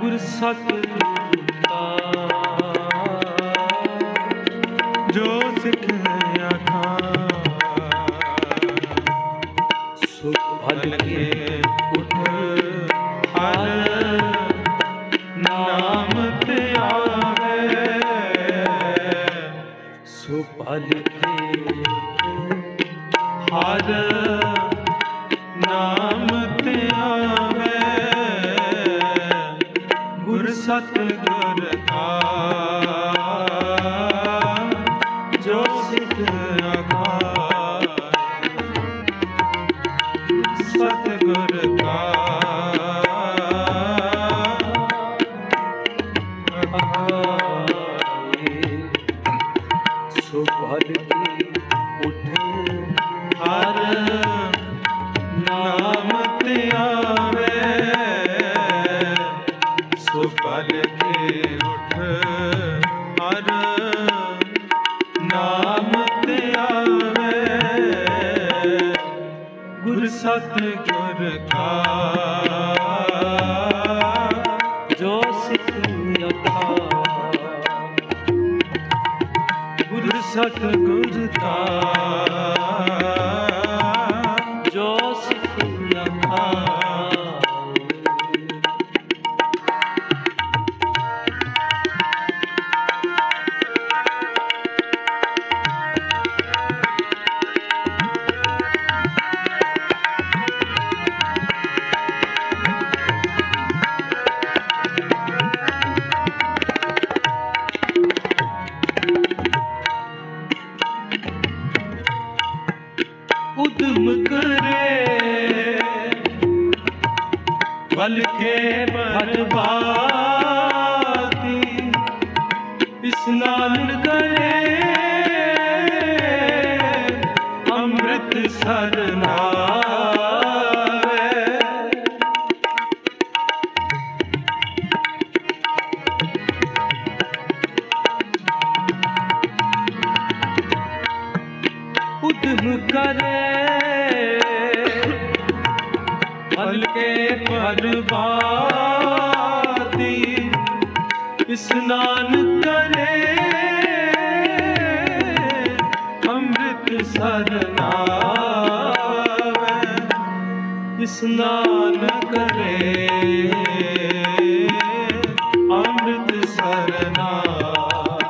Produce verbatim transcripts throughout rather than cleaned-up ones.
ਗੁਰ ਸਤਿਗੁਰ ਕਾ ਜੋ ਸਿੱਖਿਆ ਖਾਂ ਸੁਖ ਭਲ ਕੇ ਉਠ ਹਰ ਨਾਮ ਤੇ ਆਵੇ ਸੁਖ ਭਲ ਕੇ ਹਰ ਨਾਮ ਤੇ ਆਵੇ ਗੁਰ ਸਤਿਗੁਰ ਕਾ ਜੋ ਸਿੱਖ ਆਖਾਏ ਸਤਿਗੁਰ ਕਾ ਆਖਾਏ ਸੋ ਭਲ ਕੇ ਉਠ ਹਰ ਨਾਮ ਤੇ ਆਵੇ ਸੋ ਭਲ ਕੇ ਉਠ ਹਰ ਨਾਮ ਤੇ ਆਵੇ ਗੁਰ ਸਤਿਗੁਰ ਕਾ ਜੋ ਸਿੱਖ ਆਖਾਏ ਗੁਰ ਸਤਿਗੁਰ ਕਾ ਜੋ ਸਿੱਖ ਆਖਾਏ ਉਦਮ ਕਰੇ ਬਲ ਕੇ ਬਰਬਾਦੀ ਇਸਨਾਨ ਕਰੇ ਅੰਮ੍ਰਿਤ ਸਰ ਨਾਵੇ ਉਦਮ ਕਰੇ ਬਲ ਕੇ ਬਰਬਾਦੀ ਇਸਨਾਨ ਕਰੇ ਅੰਮ੍ਰਿਤ ਸਰ ਨਾਵੇ ਇਸਨਾਨ ਕਰੇ ਅੰਮ੍ਰਿਤ ਸਰ ਨਾਵੇ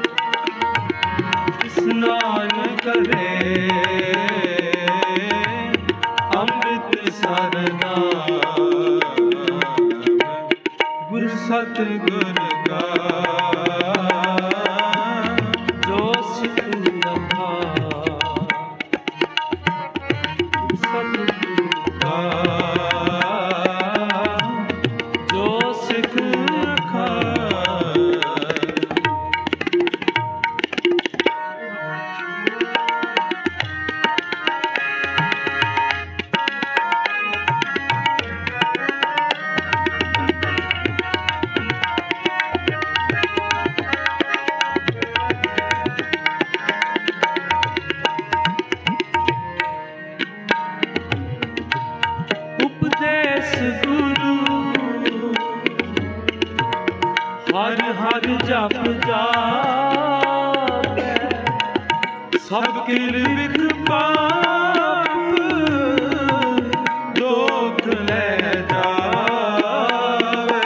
ਇਸਨਾਨ ਕਰੇ ਅੰਮ੍ਰਿਤ ਸਰ ਨਾਵੇ ਗੁਰ ਸਤਿਗੁਰ ਕਾ ਜੋ ਸਿੱਖ ਆਖਾਏ ਸਤਿਗੁਰ ਕਾ ਜੋ ਸਿੱਖ ਆਖਾਏ ਉਪਦੇਸ ਗੁਰੂ ਹਰ ਹਰ ਜਪ ਜਾਪੈ ਸਭ ਕਿਲ ਵਿਖ ਪਾਪ ਦੋਖ ਲੈ ਜਾਵੇ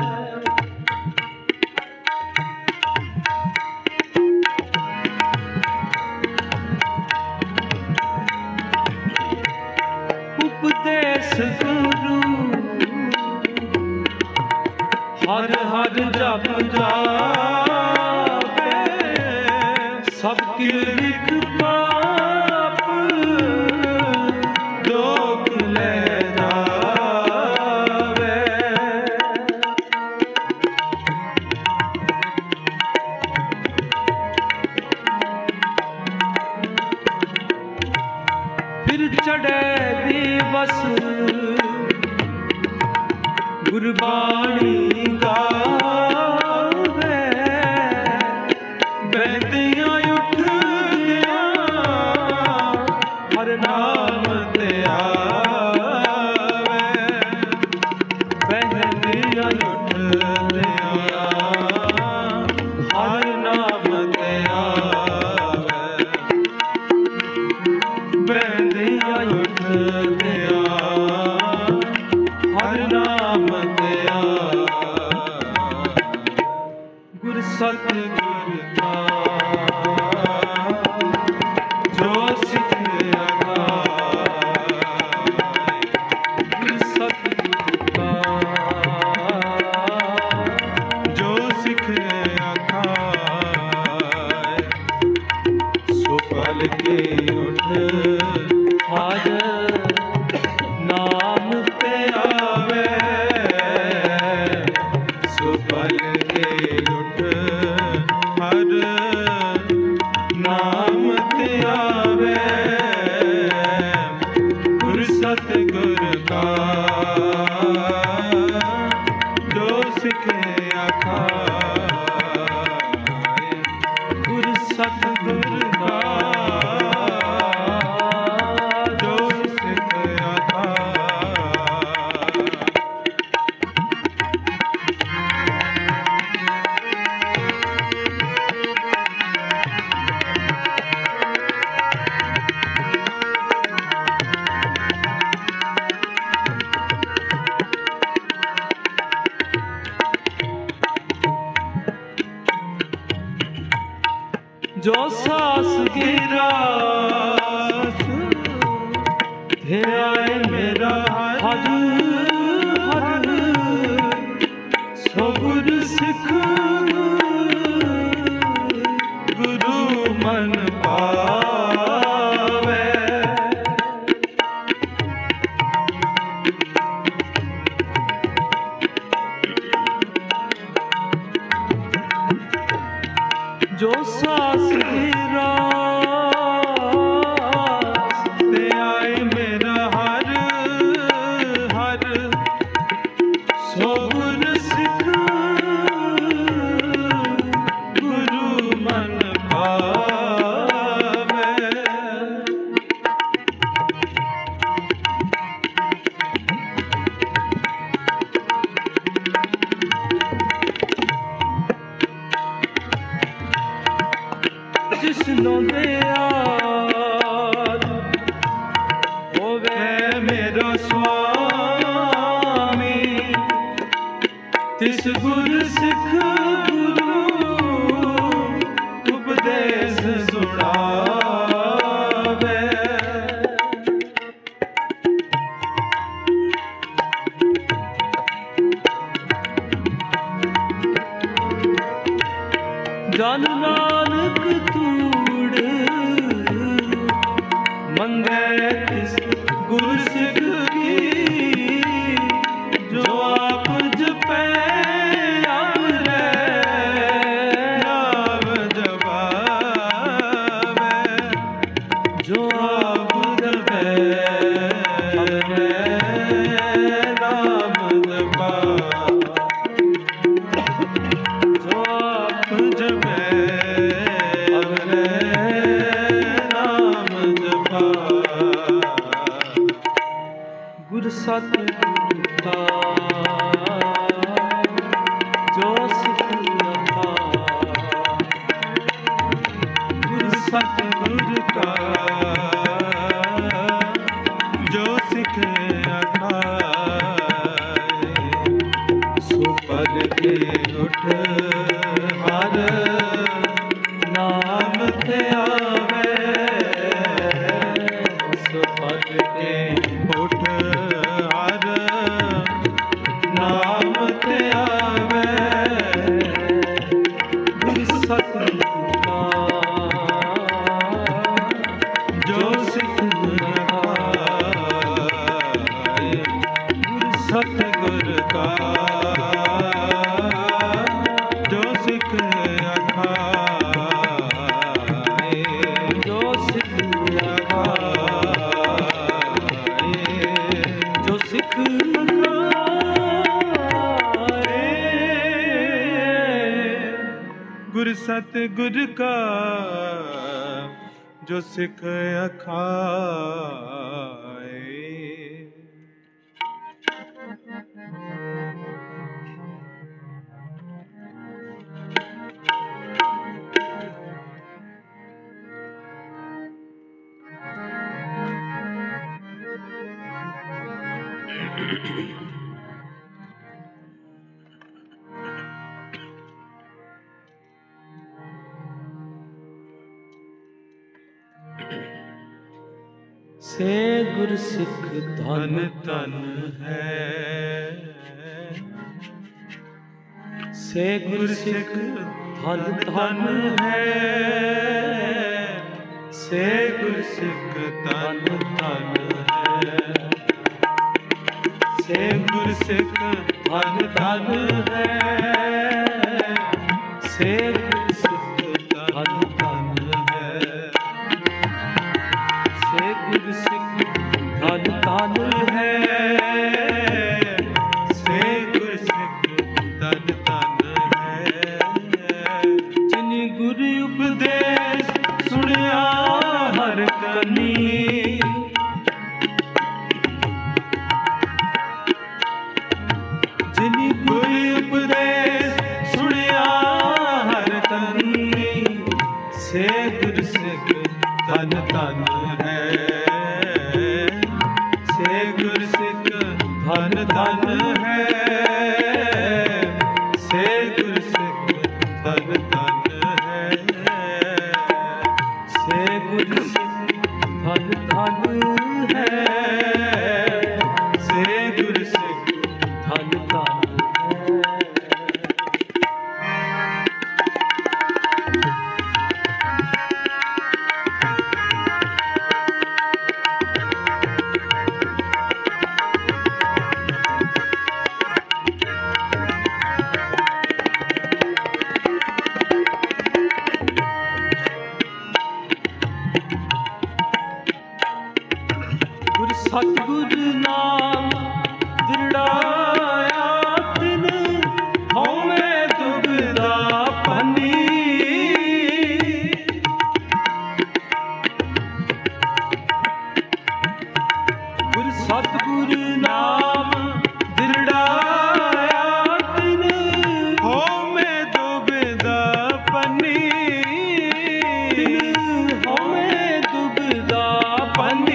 ਉਪਦੇਸ ਗੁਰੂ ਹਰ ਹਰ ਜਪ ਜਾਪੈ ਸਭ ਕਿਲ ਵਿਖ ਪਾਪ ਦੋਖ ਲੈ ਜਾਵੇ ਫਿਰ ਚੜ੍ਹੇ ਦਿਵਸ ਗੁਰਬਾਣੀ ਗਾਵੇ ਬਹਿੰਦਿਆਂ ਉੱਠਦਿਆਂ ਹਰ ਨਾਮ ਤੇ ਆਵੇ ਬਹਿੰਦਿਆਂ ਉੱਠ सतगुर का जो सिखाया गुर सतगुर का जो सिखाया सो पल के उठ हाजर नाम पे आवे सो पल के उठ हर नाम ते आवे गुर सतगुर का जो सिखे आखाए गुर सतगुर का जो सिखे आखाए जो सास गिरास ध्याए मेरा हर हर सो गुर सिख गुरु मन पावे जो सास गिरास ते आए मेरा हर हर सो गुर सिख गुरु मन पावे जिसनों दे आद होवे मेरा स्वामी तिस गुर सिख गुरु उपदेश सुनावे जन नानक तूड़ मंगे तिस गुर सिख की जो आप जपे अपने नाम जपावे जो आप जपे अपने नाम जपावे जो आप जपे अपने नाम जपा गुर सतगुर का जो सिख रखा गुर सतगुर का जो सिख रखा सो पल के उठ हर नाम ते आवे सो पल के उठ हर नाम ते आवे गुर सतगुर का जो सिख रखाए गुर सतगुर का जो सिख रखाए जो सिख रखाए जो सिख रखाए गुर सतगुर का जो सिख रखाए सिख धन धन है। से गुर सिख धन धन है। से गुर सिख धन धन है। से गुर सिख धन धन है। से गुर सिख धन धन है। से गुर सिख धन धन है। से गुर सिख धन धन है। जिन गुर उपदेश सुनिया हर कनी। जिन गुर उपदेश सुनिया हर कनी। से गुर सिख धन धन है। से गुर सिख धन धन है। से गुर सिख धन धन है। से गुर सिख धन धन है। से गुर सिख धन धन है। गुर सतगुर नाम दृढ़ाया तिन हउमੈ दुबदा पानी। गुर सतगुर नाम दृढ़ाया तिन हउमੈ दुबदा पन्नी। तिन हउमੈ दुबदा पानी।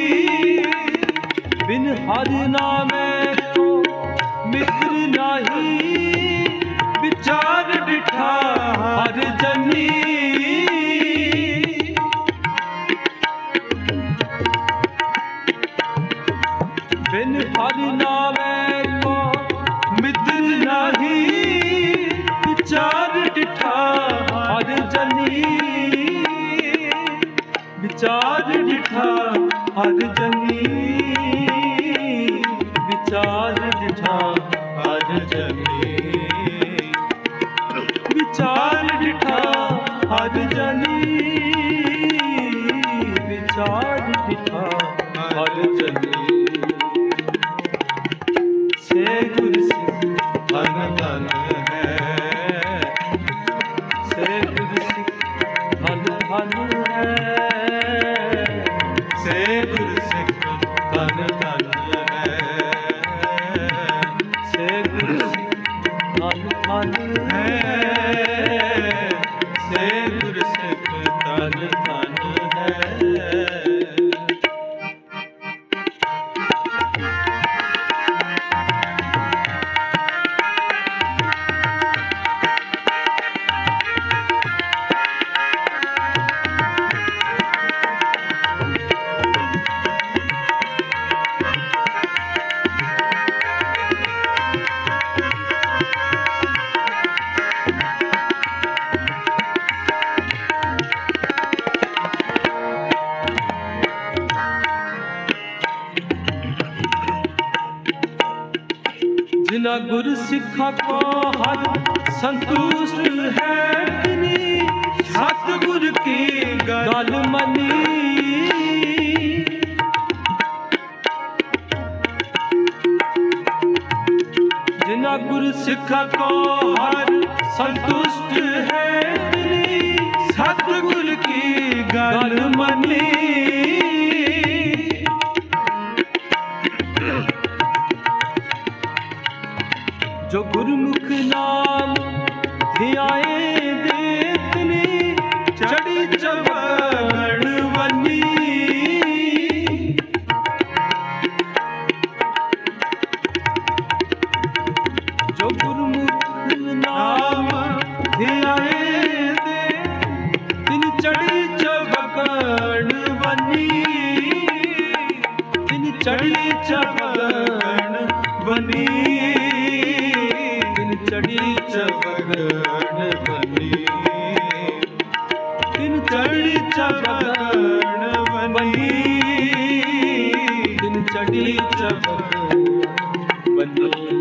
बिन हर नामै को मित्र नाही। विचार डिठा हर जनी। बिन हर नामै को मित्र नाही। विचार डिठा हर जनी। विचार डिठा हर जनी। विचार डिठा हर जनी। विचार डिठा हर जनी। विचार डिठा हर जनी। से गुर सिख धन धन है। से गुर सिख धन धन है। से गुर सिख धन धन है। से गुर सिख धन धन है। से गुर सिख धन धन है। जिना गुर सिखा को हर संतुष्ट है। तिनी सतगुर की गल मनी। जिना गुर सिखा को हर संतुष्ट है। तिनी सतगुर की गल मनी। जो गुरमुख नाम धियाए देतनी। चढ़ी चवण वनी। जो गुरमुख नाम धियाए दे। तिन चढ़ी चवण वनी। बनी दिन चढ़ी चबगण बनी दिन चढ़ी चबगण बनी दिन चढ़ी चबगण बनी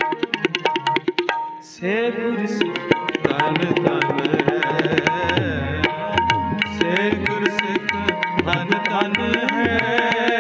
से गुर सिख धन धन है से गुर सिख धन धन है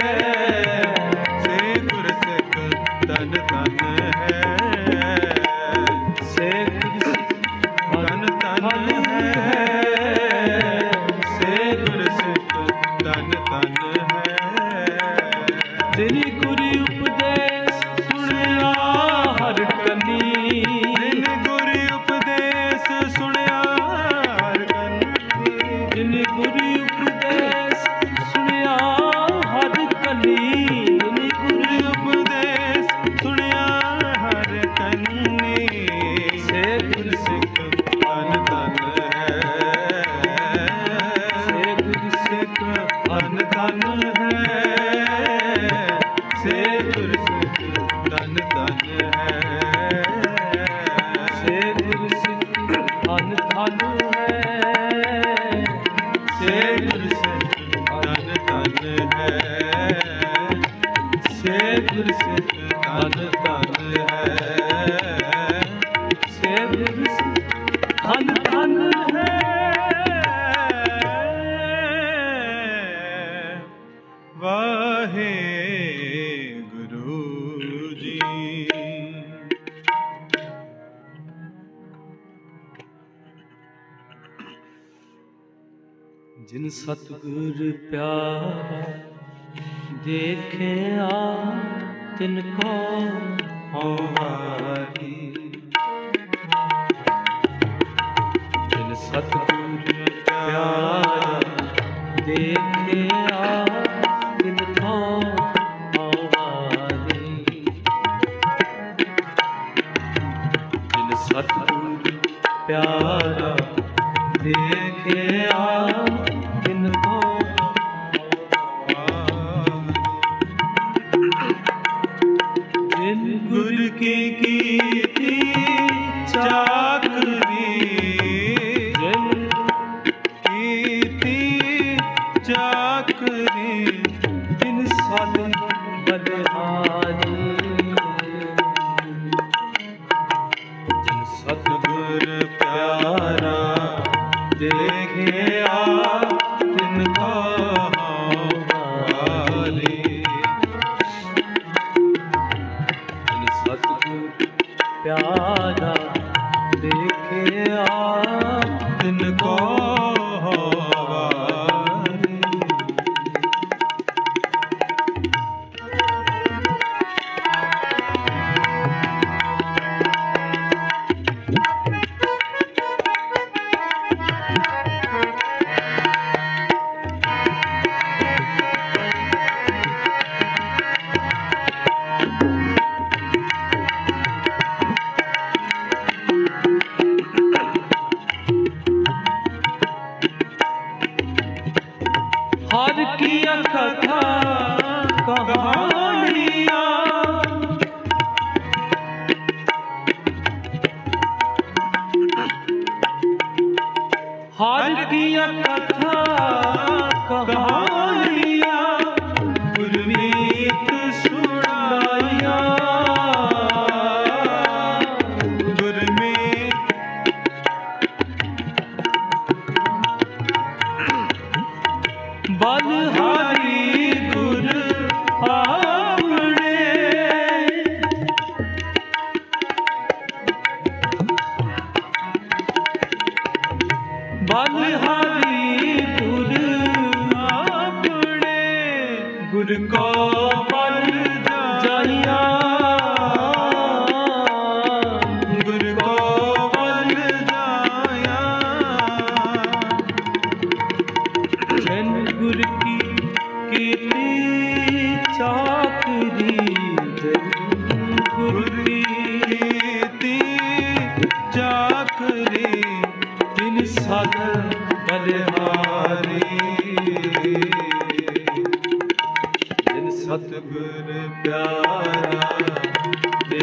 से गुर सिख धन धन है से गुर सिख धन धन है से गुर सिख धन धन है जिनि गुरि उपदेश सुनिया हर कनी जिन गुरि उपदेश सुनिया हर कनी जिनि गुरि उपदेश सुनिया हर कनी जिनि गुरि उपदेश सुनिया हर कन्नी से गुर सिख धन धन है से गुर सिख धन धन है से गुर सिख धन धन है से गुर सिख धन धन है से गुर सिख धन धन है से गुर सिख धन धन है से गुर सिख धन धन है वाहे गुरु जी। जिन सतगुर प्यारा देखे आ तिनको हमारी जिन सतगुर प्यारा देखे आ तिनको हमारी जिन सतगुर प्यारा देखे आ तिनको जिन गुर की कीर्ति चाकरी जिन कीर्ति चाकरी जिन साध बलिहारी जिन सतगुर प्यारा देखे आ तिनको हमारी जिन सतगुर प्यारा देखे आ तिनको हमारी हर किया कथा कहानियाँ हर किया कथा कहानियाँ गुरमीत सुनाया गुरमीत बलहारी गुर आपने बलहारी गुर अपने गुर को बल जाइया गुर को बल जाया जन गुर की कीर्ति चाकरी जन गुर की कीर्ति चाकरी दिन साधन बलिहारी जिन सतगुर प्यारा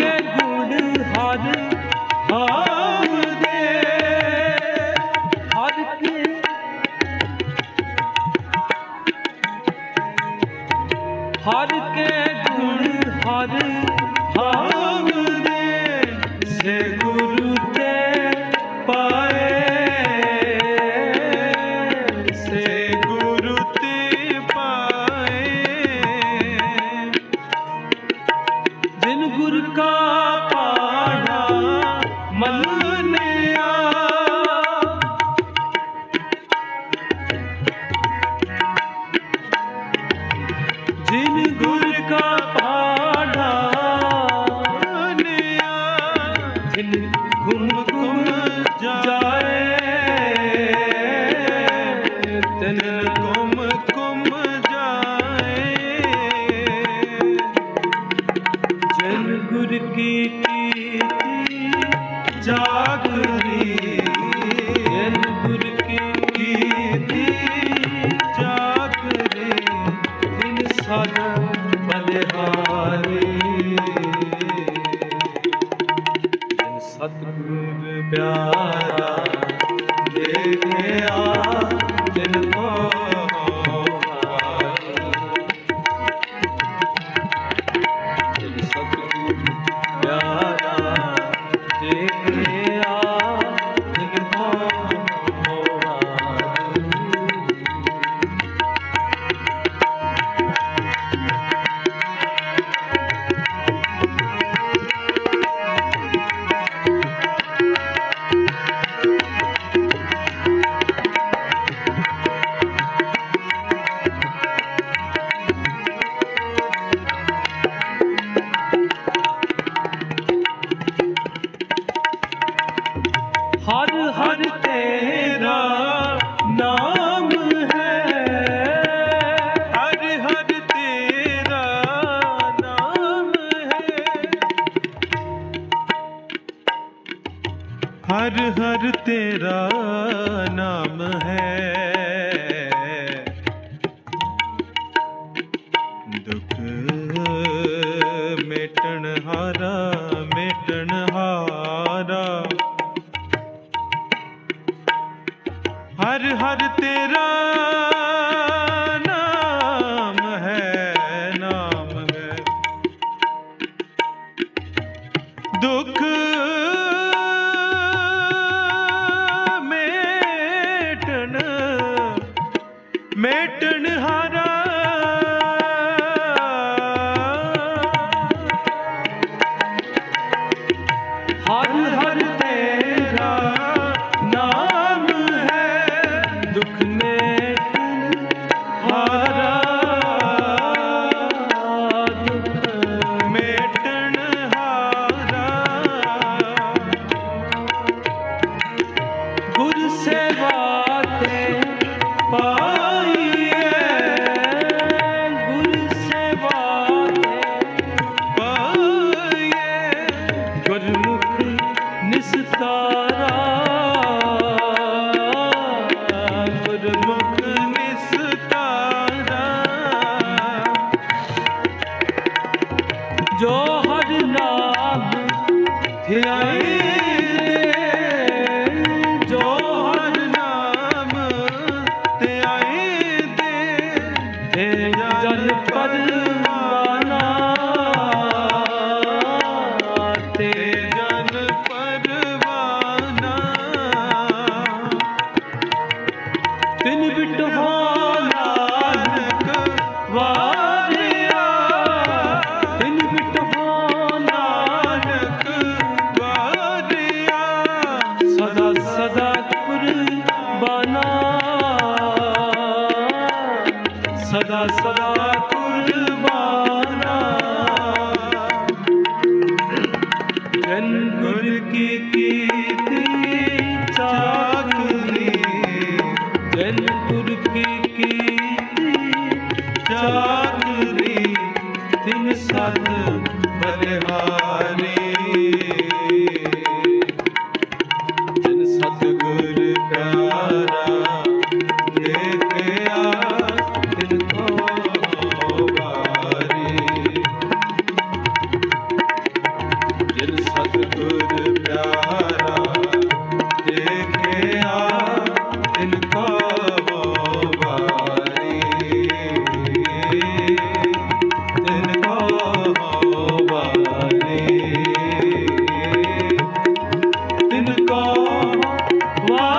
गुण हर हाव दे हर के हर के गुण हर हाव दे से गुरु ते पाए से गुरु ते पाए जिन गुर का पाढ़ा मन्निया जिन गुर का पाढ़ा मन्निया जिन गुम गुम जाए तिन गुम गुम जाए जिन गुर की कीर्ति जागरी जिन गुर की कीर्ति जागरे तिन सदा बलिहारी जिन सतगुर प्यारा देखिया जिन को जिन सतगुर प्यारा देखिया जिन को हर हर तेरा नाम है हर हर तेरा नाम है हर हर तेरा नाम है दुख मेटन हारा मेटन हारा हर हर तेरा नाम है नाम है दुख मेटन मेटन हारा हर हर तेरा नाम है दुख मेटन हारा दुख मेटन हारा गुर सेवा ते पाइए गुर सेवा ते पाइए गुरमुख निस्तारा गुरमुख निस्तारा जो हर नाम ध्याए जो हर नाम ध्याए दे हे जन परवाना ते जन परवाना तिन बिटहो नानक वारिया तिन बिटहो नानक वारिया सदा सदा कुर्बाना सदा सदा कुर्बाना जन गुर की कीर्ति चाकरी जन गुर की कीर्ति चाकरी तिन सत बलिहारी जिन सतगुर प्यारा देखिया तिनको बारी जिन सतगुर प्यारा देखिया तिनका वो बारी, तिनका वो बारी, तिनका